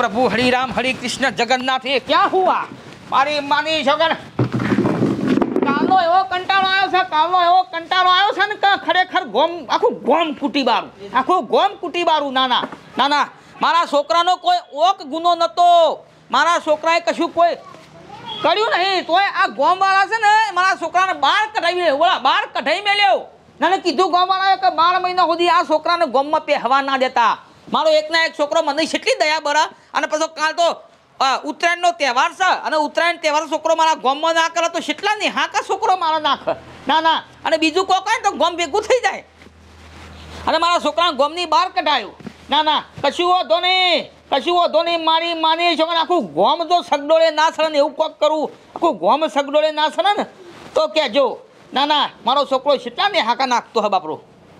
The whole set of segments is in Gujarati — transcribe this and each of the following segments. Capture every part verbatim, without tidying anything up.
प्रभु हरि राम हरि कृष्ण जगन्नाथ ये क्या हुआ मारी मानी छगन कालो एवो कंटाळो आयो छे कालो एवो कंटाळो आयो छे ने खरेखर गोम आखो गोम कुटी बारू आखो गोम कुटी बारू नाना नाना मारा छोकरानो कोई ओक गुनो नतो मारा छोकराए कशु कोई कर्યું નહીં તોય આ ગોમવાળા છે ને મારા છોકરાને બહાર કઢાવી ઓલા બહાર કઢાઈ મેલ્યો નાને કીધું ગોમવાળાએ કે બાર મહિના સુધી આ છોકરાને ગોમમાં પહેવા ના દેતા મારો એકના એક છોકરો મને કેટલી દયા બરા અને પછી કાલ તો ઉત્તરાયણનો તહેવાર છે અને ઉત્તરાયણ તહેવાર છોકરો મારા ગોમમાં ના કરે તો કેટલા નહીં હાકા છોકરો મારા નાખ ના ના અને બીજું કોઈ કાંઈ તો ગોમ ભેગું થઈ જાય અને મારા છોકરાને ગોમની બહાર કઢાયું ના ના કશું વાંધો નહીં કશું વાંધો નહીં મારી માની છોકરા આખું ગોમ જો સગડોળે ના સડે ને એવું કોક કરું આખું ગોમ સગડોળે ના સડે ને તો કહેજો ના ના મારો છોકરો કેટલા ને હાકા નાખતો હે બાપરો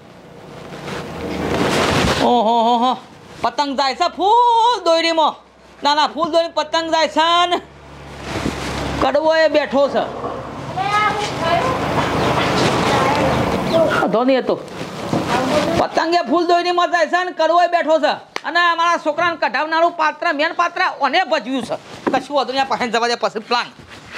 ઓહો હો હો પતંગ જાય છે ફૂલ દોરીમાં ના ના ફૂલ દોરી પતંગ જાય છે ને કડવો એ બેઠો છે ધોની હતો પતંગે ફૂલ દોરીમાં જાય છે ને કડવો એ બેઠો છે અને અમારા છોકરાને કઢાવનારું પાત્ર મેન પાત્ર ઓને ભજવ્યું છે કશું વધુ પાસે જવા દે પછી પ્લાન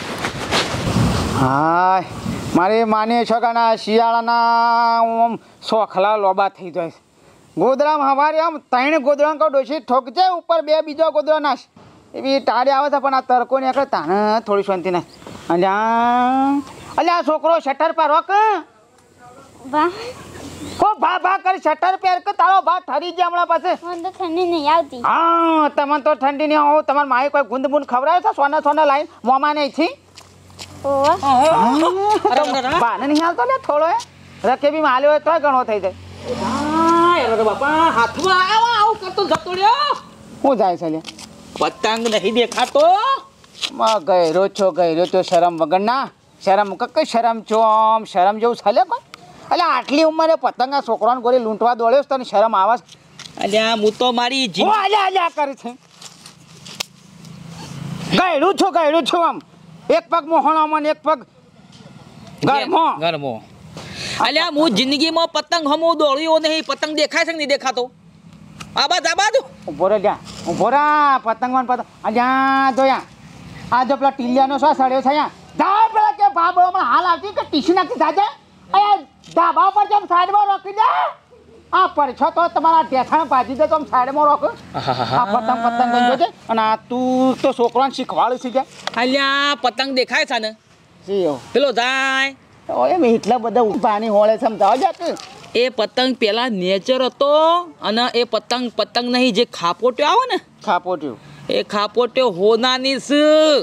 હા મારે માની છોકરાના શિયાળાના સોખલા લોબા થઈ જાય ગોદરામાં હવારે આમ ત્રણ ગોદરા કો ડોસી ઠોકજે ઉપર બે બીજો ગોદરા નાશ એવી ટાળી આવે છે પણ આ તરકો ને એકડે તાને થોડી શાંતિ ના અલ્યા અલ્યા છોકરો શટર પર રોક વાહ કો ભા ભા કરી શટર પહેર કે તારો ભા ઠરી ગયા હમણાં પાસે મને તો ઠંડી નહીં આવતી હા તમને તો ઠંડી નહીં આવો તમારા માએ કોઈ ગુંદ બુંદ ખવડાવે છે સોના સોના લાઈન મોમાં નહીં થી ઓહ બાને નહીં આવતો લે થોડો એ રકે બી માલ્યો હોય તોય ઘણો થઈ જાય બાપા હાથમાં આવો આવું કરતો જતો રહ્યો હું જાય છે લે પતંગ નહીં દેખાતો માં ગયરો છો ગયરો છો શરમ વગર ના શરમ કઈ શરમ ચોમ શરમ જેવું ચાલે કોઈ એટલે આટલી ઉંમરે પતંગા છોકરાને ગોળી લૂંટવા દોડ્યો તને શરમ આવે અલ્યા હું તો મારી હું અલ્યા અલ્યા કરે છે ગયડું છો ગયડું છું આમ એક પગ મોહણામાં એક પગ ગરમો ગરમો અલ્યા હું જિંદગીમાં પતંગ હમો દોડ્યો નહીં પતંગ દેખાય છે કે નહીં દેખાતો આબાદ આબાદ ઉભો રે જા ઉભો રા પતંગવાન પતંગ અલ્યા જોયા આ જો પેલા ટીલિયાનો શું સડ્યો છે અહીંયા જા પેલા કે બાબળોમાં હાલ આવતી કે ટીસી નાખી જાજે અયા ધાબા પર જેમ સાઈડમાં રોકી દે આ પરછો તો તમારા ઢેઠાણ ભાજી દે તો આમ સાઈડમાં રોક આ પતંગ પતંગ ગઈ છે અને આ તું તો છોકરાને શીખવાડું છે કે અલ્યા પતંગ દેખાય છે ને સીઓ પેલો જાય ઓય મેં એટલા બધા પાણી હોળે સમજાવ જા કે એ પતંગ પેલા નેચર હતો અને એ પતંગ પતંગ નહીં જે ખાપોટ્યો આવે ને ખાપોટ્યું એ ખાપોટ્યો હોનાની છે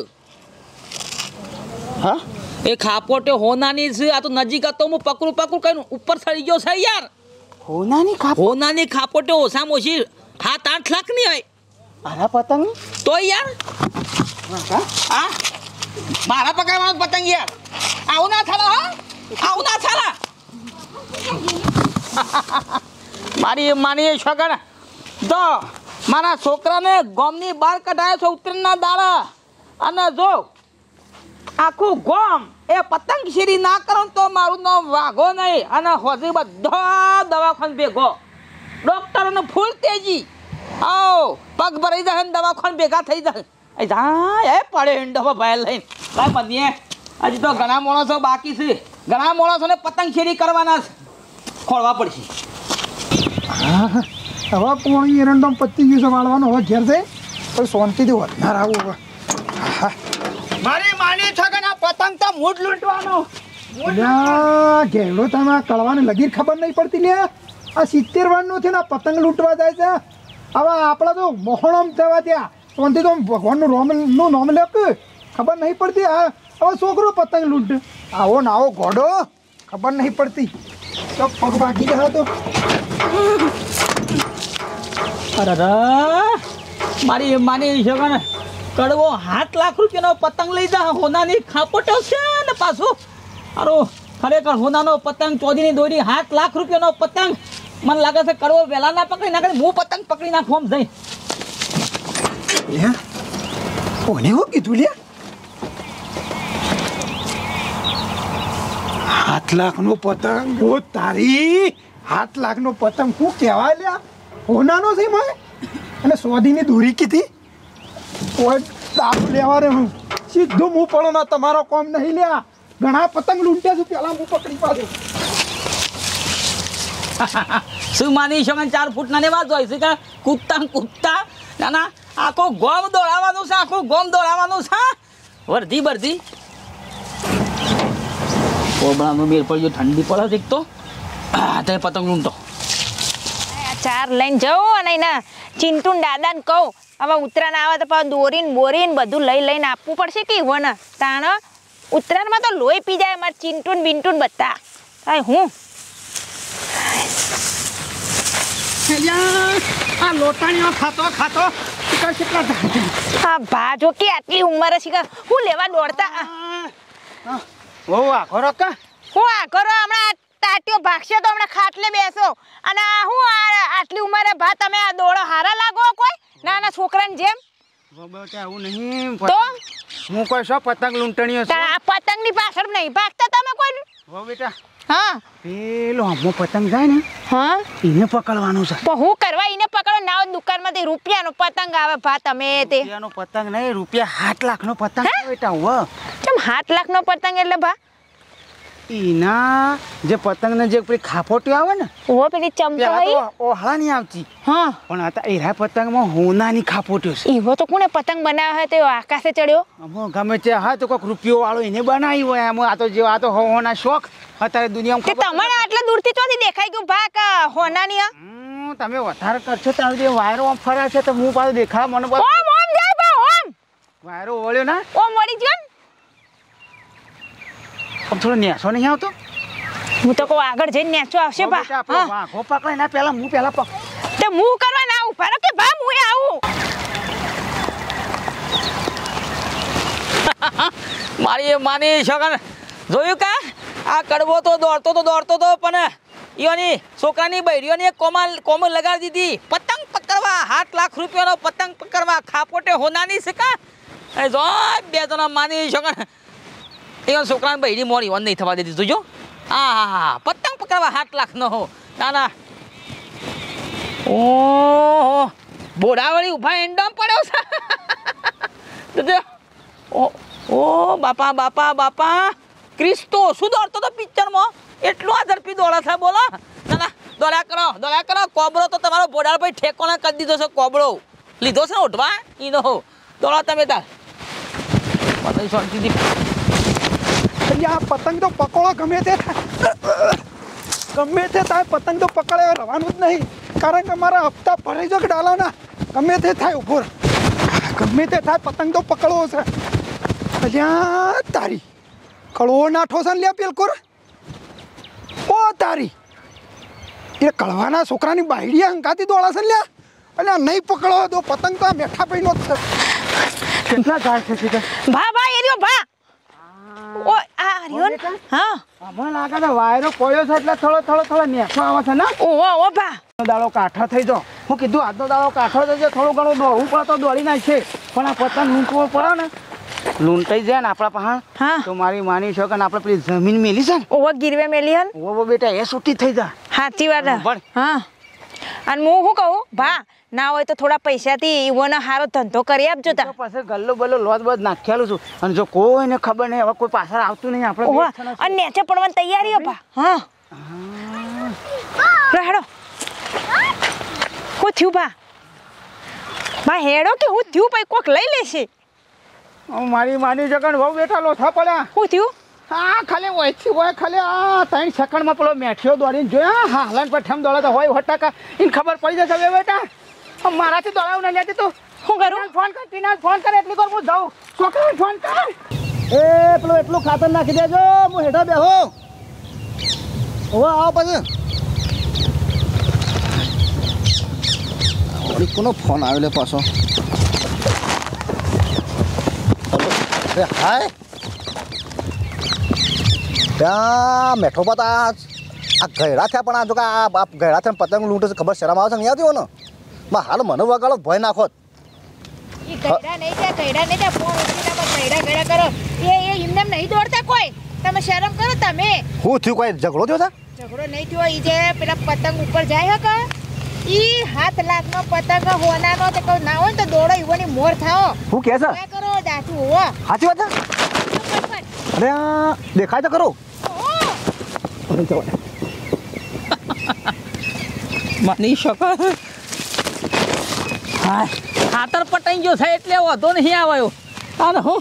હા એ ખાપોટ્યો હોનાની છે આ તો નજીક હતો હું પકડું પકડું કઈ ઉપર ચડી ગયો છે યાર હોનાની ખાપ હોનાની ખાપોટ્યો ઓછામાં ઓછી સાત આઠ લાખ ની હોય મારા પતંગ તો યાર હા મારા પકડવાનો પતંગ યાર આવું ના થાલા હા આવું ના થાલા મારી માની છોકર જો મારા છોકરાને ગોમની બહાર કઢાયો છે ઉત્તરાયણના દાડા અને જો આખું ગોમ એ પતંગ શીરી ના કરો તો મારું નામ વાઘો નહીં અને હોજી બધા દવાખાને ભેગો ડોક્ટરોને ફૂલ તેજી આવો પગ ભરાઈ જાય ને દવાખાને ભેગા થઈ જાય એ જાય એ પડે હિંડો ભાઈ લઈને ભાઈ બનીએ હજી તો ઘણા માણસો બાકી છે ઘણા માણસોને પતંગ શેરી કરવાના છે ખોળવા પડશે હવે પોણી એરંડો પતી ગયું છે વાળવાનો હવે ઘેર છે પણ શાંતિથી વધારે આવું હવે મારી માની છે કે ના પતંગ તો મૂડ લૂંટવાનો ઘેરડો તમે કળવાને લગીર ખબર નહીં પડતી લે આ સિત્તેર વારનું છે ને પતંગ લૂંટવા જાય છે હવે આપણા તો મોહણમ જવા ત્યાં શાંતિ તો ભગવાનનું રોમનું નામ લે ખબર નહીં પડતી આ હવે છોકરો પતંગ લૂંટ આવો ને આવો ઘોડો ખબર નહીં પડતી તો પગ ભાગી ગયા તો અરે મારી માની છે ને કડવો સાત લાખ રૂપિયાનો પતંગ લઈ જા હોનાની ખાપોટો છે ને પાછું અરે ખરેખર હોનાનો પતંગ ચોદીની દોરી સાત લાખ રૂપિયાનો પતંગ મને લાગે છે કડવો વહેલા ના પકડી નાખે હું પતંગ પકડી નાખું આમ જઈ કોને હું કીધું લે સાત લાખનો પતંગ ઓ તારી સાત લાખનો પતંગ શું કહેવાય લ્યા હોનાનો છે મેં અને સોદીની દોરી કીધી કોઈ દાબ લેવા રે હું સીધું હું પડો ના તમારો કોમ નહીં લ્યા ઘણા પતંગ લૂંટ્યા છું પેલા હું પકડી પાડું શું માની છો કે ચાર ફૂટ ના વાત હોય છે કે કૂદતા ને કૂદતા ના ના આખું ગોમ દોડાવવાનું છે આખું ગોમ દોડાવવાનું છે વર્ધી બરધી કોબળાનું બેર પડ્યું ઠંડી પડે છે એક તો તે પતંગ લૂંટો ચાર લઈને જાઉં અને એના ચિંટુન દાદાને કહું હવે ઉત્તરાયણ આવે તો પાછું દોરીને બોરીને બધું લઈ લઈને આપવું પડશે કે વન તાણ ઉત્તરાયણમાં તો લોહી પી જાય મારે ચિંટુન બિન્ટુન બધા કાંઈ હું આ લોટાણીઓ ખાતો ખાતો કેટલા હા ભા જો કે આટલી ઉંમરે છે કે હું લેવા દોડતા બહુ આખો રોકા હું આ કરો હમણાં ટાટીઓ ભાગશે તો હમણાં ખાટલે બેસો અને આ હું આ આટલી ઉંમરે ભા તમે આ દોડો હારા લાગો કોઈ નાના છોકરાને જેમ આવું નહીં તો હું કોઈ છો પતંગ લૂંટણીઓ છું આ પતંગની પાછળ નહીં ભાગતા તમે કોઈ હો બેટા હા પેલો આમો પતંગ જાય ને હા એને પકડવાનું છે તો હું કરવા એને પકડો ના હોય દુકાનમાંથી રૂપિયાનો પતંગ આવે ભા તમે તે રૂપિયાનો પતંગ નહીં રૂપિયા સાત લાખનો પતંગ હે? છે બેટા હો કેમ સાત લાખનો પતંગ એટલે ભા એના જે પતંગને જે પેલી ખાપોટીઓ આવે ને ઓ પેલી ચમચો પેલા હોય તો ઓહળા નહીં આવતી હા પણ હતા એરા પતંગમાં હોનાની ખાપોટીઓ છે ઈવો તો કોને પતંગ બનાવ્યો હોય તે આકાશે ચડ્યો અમો ગમે તે હા તો કોઈક રૂપિયો વાળો એને બનાવી હોય એમ આ તો જે આ તો હોના શોખ અત્યારે દુનિયામાં તે ખબર તમારે આટલા દૂરથી ચોથી દેખાઈ ગયું ભા કે હોનાની આ? હમ, તમે વધારે કરશો ત્યારે જે વાયરો આમ ફરે છે તો હું પાછું દેખાડ મને પાછું ઓમ ઓમ જય ભા ઓમ વાયરો ઓળ્યો ના ઓમ વળી ગયો ને આમ થોડો નેસો નહીં આવતો હું તો કહું આગળ જઈને નેચો આવશે હો ભા બેટા, આપણો હા વાઘો પકડાય ના પેલા હું પેલા પક તે હું કરવા ના આવું ભરો કે ભા હું આવું મારી એ માની છોકરા જોયું કા આ કડવો તો દોડતો તો દોડતો તો પણ ઈઓની છોકરાની બૈરીઓને કોમલ કોમલ લગાડી દીધી પતંગ પકડવા આઠ લાખ રૂપિયાનો પતંગ પકડવા ખાપોટે હોનાની છે કા અને જો બે જણા માની છોકરા એ છોકરાની બૈરી મોરી વન નહીં થવા દીધી જોજો હા હા હા પતંગ પકડવા આઠ લાખનો હો ના ના ઓહો બોડાવળી ઊભા એંડમ પડ્યો છે ઓ ઓ બાપા બાપા બાપા ક્રિસ્તો શું દોડતો તો પિક્ચરમાં એટલું આ ઝડપી દોડે છે બોલો ના ના દોડ્યા કરો દોડ્યા કરો કોબળો તો તમારો બોડાળ ભાઈ ઠેકોને કરી દીધો છે કોબળો લીધો છે ને ઉઠવા ઈનો હો દોડો તમે તાર મને શાંતિથી આ પતંગ તો પકડો ગમે તે થાય ગમે તે થાય પતંગ તો પકડે રહેવાનું જ નહીં કારણ કે મારા હપ્તા ભરાઈ જો કે ડાલાના ગમે તે થાય ઉભો રહે. ગમે તે થાય પતંગ તો પકડવો છે અલ્યા તારી કળવો નાઠો છે ને લ્યા પેલકોર ઓ તારી એ કળવાના છોકરાની બાયડી હંકાતી દોડા છે ને લ્યા અને આ નહીં પકડો તો પતંગ તો આ મેઠા પૈનો જ છે કેટલા ઝાડ છે સીધા ભા ભા એ રહ્યો ભા ઓ આ રહ્યો ને હા મને લાગે છે વાયરો પડ્યો છે એટલે થોડો થોડો થોડો નેસો આવે છે ને ઓ ઓ ભા દાડો કાઠો થઈ જાઓ હું કીધું આજનો દાડો કાઠો થઈ જાય થોડું ઘણું દોડવું પડે તો દોડી નાખશે પણ આ પતંગ લૂંટવો પડે ને લૂંટાઈ જાય ને આપણા પાસે હા તો મારી માની છો કે આપણે પેલી જમીન મેલી છે ને ઓવો ગીરવે મેલી હન ઓ બેટા એ છૂટી થઈ જાય સાચી વાત હે. બળ. હા અને હું શું કહું ભા ના હોય તો થોડા પૈસાથી ઈવોનો હારો ધંધો કરી આપજો તો તા પાસે ગલ્લો બલ્લો લોટ બોટ નાખેલું છું અને જો કોઈને ખબર નહીં હવે કોઈ પાછળ આવતું નહીં આપણે ઓવા બે જણા અને નેચે પડવાની તૈયારી હો ભા હા હેડો હું થયું ભા ભા હેડો કે હું થયું ભાઈ કોક લઈ લેશે હું મારી માની જગન બહુ બેઠા લોથા પડ્યા હું થયું હા ખાલી ઓયથી હોય ખાલી આ ત્રણ સેકન્ડમાં પેલો મેઠિયો દોડીને જોયા હા હલન પર ઠેમ દોડે તો હોય હટાકા એને ખબર પડી જશે બે બેટા હવે મારાથી દોડાવું ના લેતી તું શું કરું ફોન કર ટીના ફોન કર એટલી કર હું જાઉં છોકરાને ફોન કર એ પેલો એટલું ખાતર નાખી દેજો હું હેઠા બેહો હવે આવો પછી વળી કોનો ફોન આવેલો પાછો અરે હાય ત્યાં મેઠો પત આ આ ગયડા થયા પણ આ જો કે આ બાપ ગયડા થયા પતંગ લૂંટે છે ખબર શરમ આવે છે નહીં આવતી ને માં હાલ મને વગાડો ભય નાખો ઈ ગયડા નહીં ત્યાં ગયડા નહીં ત્યાં ફોન ઉઠીને ગયડા ગયડા કરો એ એ એમને નહીં દોડતા કોઈ તમે શરમ કરો તમે શું થયું કોઈ ઝઘડો થયો છે ઝઘડો નહીં થયો ઈ જે પેલા પતંગ ઉપર જાય હે કે ઈ હાથ લાખનો પતંગ હોનાનો તે કહું ના હોય ને તો દોડો ઈવોની મોર થાઓ શું કહે છે क्या करो दादू हुआ સાચી વાત છે અરે આ દેખાય તો કરો માની શકો હા ખાતર પટાઈ ગયો છે એટલે વધો નહીં આવ્યો હાલ હું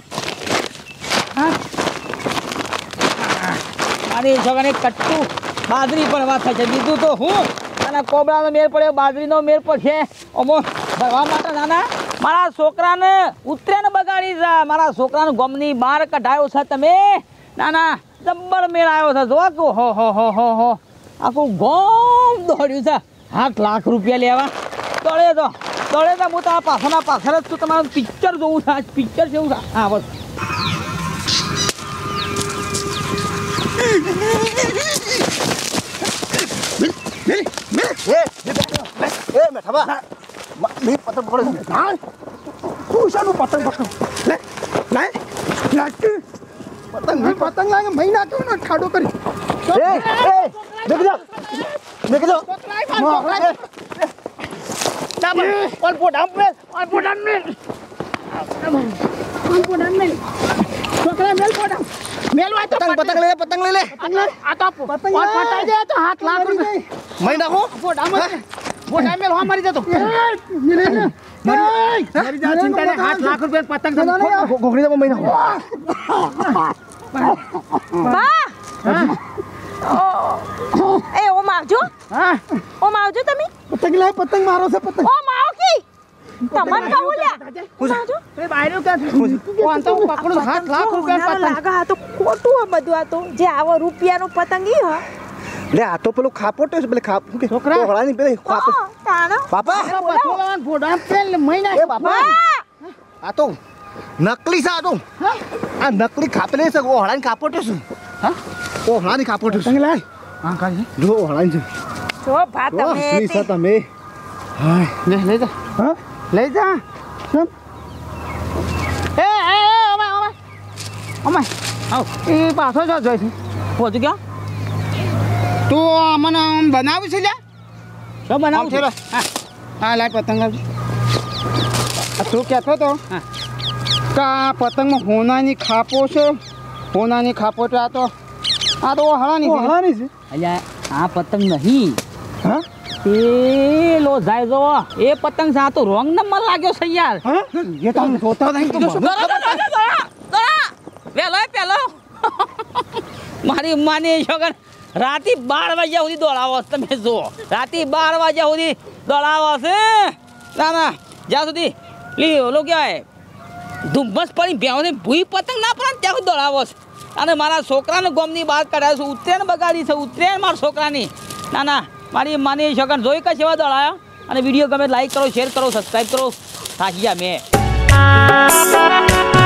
મારી છોકરાને કટ્ટું બાજરી પણ વાત થાય છે બીજું તો હું અને કોબરાનો મેળ પડ્યો બાજરીનો મેળ પડશે અમો ભરવા માટે નાના મારા છોકરાને ઉતરેને બગાડી છે મારા છોકરાને ગમની બહાર કઢાયો છે તમે નાના જબ્બર મેળ આવ્યો છે જો કે હો હો હો હો હો આખું ગોમ દોડ્યું છે આઠ લાખ રૂપિયા લેવા દોડે તો દોડે તો હું તો આ પાછળના પાછળ જ છું તમારું પિક્ચર જોવું છે આજ પિક્ચર જેવું છે હા બસ એ મેઠાબા મેં પતંગ પડે તું શાનું પતંગ પકડ લે લે લાગતું પતંગ મેં પતંગ લાગે મહી નાખ્યો ને ખાડો કરી એ એ દેખ જા દેખ જા ઓન પોડામ મેલ ઓન પોડામ મેલ કોણ પોડાન મેલ છોકરા મેલ પોડાન મેલ હોય તો પતંગ પતંગ લઈ લે પતંગ લઈ લે આ તો પતંગ પટાઈ જાય તો હાથ લાખ રૂપિયા મહી નાખો પોડામ પોડામ મેલ હો મારી જતો મિલે ને મારી જા ચિંતા ને હાથ લાખ રૂપિયા પતંગ ઘોઘરી દે મહી નાખો બા એ ઓમ આવજો હા ઓમ આવજો તમે પતંગ લાય પતંગ મારો છે પતંગ ઓમ આવો કી તમને કહું લ્યા ઓમ આવજો એ બાયરો કે કોણ તો પકડું હાથ લાખ રૂપિયા પતંગ લાગે આ તો ખોટું આ બધું આ તો જે આવો રૂપિયાનો પતંગ ઈ હ લે આ તો પેલો ખાપોટો છે પેલે ખાપ શું કે છોકરા. કોહળાની પેલે ખાપ હા, તાણો બાપા પતંગ પોડામ પેલ મહિના એ બાપા આ તો નકલી છે આ તો આ નકલી ખાપેલી છે ઓહળાની ખાપોટો છે હા ઓહળાની ખાપોટો છે પતંગ લાય હા કાઢી જો ઓહળાની છે જો ભા ઓ તમે શ્રી છે તમે હાય લે લઈ જા હા લઈ જા કેમ એ એ ઓમાય ઓમાય ઓમાય આવ એ પાછો જો જોઈ છે પહોંચી ગયા તું મને આમ બનાવું છે લ્યા શું બનાવું છે હા હા લાય પતંગ લાવ. આ તું કહેતો તો હા. કે આ પતંગમાં હોનાની ખાપો છે હોનાની ખાપો છે આ તો આ તો હળાની છે. ઓહળાની છે અલ્યા આ પતંગ નહીં હા પેલો જાય જો એ પતંગ છે આ તો રોંગ નંબર લાગ્યો છે યાર હા એ તો આમ જોતા નહીં તો દોડા, દોડા, દોડા, દોડા, દોડા. વહેલો એ પેલો મારી માની છોકર રાતે બાર વાગ્યા સુધી દોડાવો છે તમે જુઓ રાતે બાર વાગ્યા સુધી દોડાવો છે ના ના જ્યાં સુધી લી ઓલો કહેવાય ધુમ્મસ પડી ભેવને ભૂઈ પતંગ ના પડે ને ત્યાં સુધી દોડાવો છે અને મારા છોકરાને ગોમની બહાર કાઢ્યા છે ઉત્તરાયણ બગાડી છે ઉત્તરાયણ મારા છોકરાની ના ના મારી માની છોકરાને જોઈ કઈ સેવા દોડાયા અને વિડીયો ગમે લાઈક કરો શેર કરો સબસ્ક્રાઈબ કરો થાકી ગયા મેં